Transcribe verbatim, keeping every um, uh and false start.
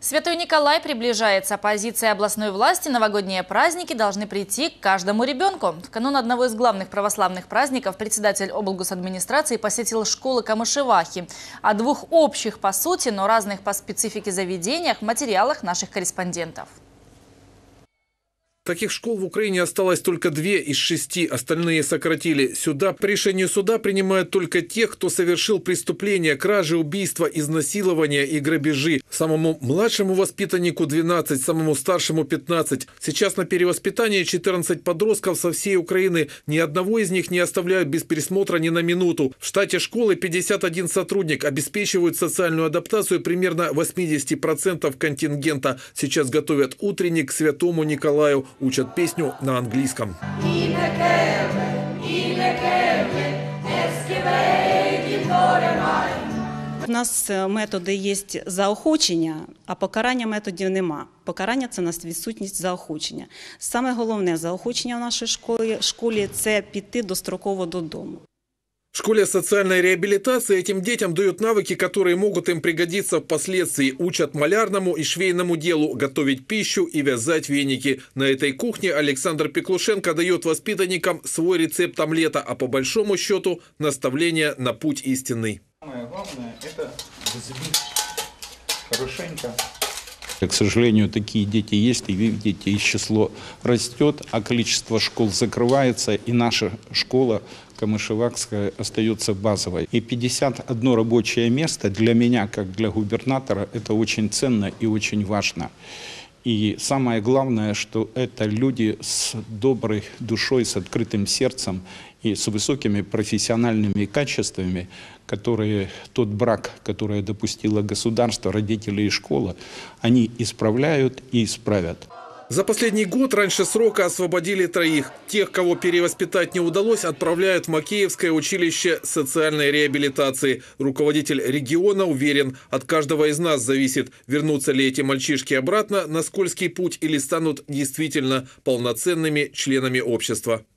Святой Николай приближается. По позиции областной власти новогодние праздники должны прийти к каждому ребенку. В канун одного из главных православных праздников председатель облгосадминистрации посетил школы Камышевахи. О двух общих по сути, но разных по специфике заведениях в материалах наших корреспондентов. Таких школ в Украине осталось только две из шести, остальные сократили. Сюда по решению суда принимают только тех, кто совершил преступления, кражи, убийства, изнасилования и грабежи. Самому младшему воспитаннику двенадцать, самому старшему пятнадцать. Сейчас на перевоспитании четырнадцать подростков со всей Украины. Ни одного из них не оставляют без присмотра ни на минуту. В штате школы пятьдесят один сотрудник, обеспечивают социальную адаптацию примерно восемьдесят процентов контингента. Сейчас готовят утренник к Святому Николаю. Учат песню на английском. У нас методи є заохочення, а покарання методів нема. Покарання – це у нас відсутність заохочення. Саме головне заохочення в нашій школі, школі – це піти достроково додому. В школе социальной реабилитации этим детям дают навыки, которые могут им пригодиться впоследствии. Учат малярному и швейному делу, готовить пищу и вязать веники. На этой кухне Александр Пеклушенко дает воспитанникам свой рецепт омлета, а по большому счету наставление на путь истинный. Самое главное – это взбить хорошенько. К сожалению, такие дети есть, и видите, их число растет, а количество школ закрывается, и наша школа Камышевахская остается базовой. И пятьдесят одно рабочее место для меня, как для губернатора, это очень ценно и очень важно. И самое главное, что это люди с доброй душой, с открытым сердцем и с высокими профессиональными качествами, которые тот брак, который допустило государство, родители и школа, они исправляют и исправят. За последний год раньше срока освободили троих. Тех, кого перевоспитать не удалось, отправляют в Макеевское училище социальной реабилитации. Руководитель региона уверен, от каждого из нас зависит, вернутся ли эти мальчишки обратно на скользкий путь или станут действительно полноценными членами общества.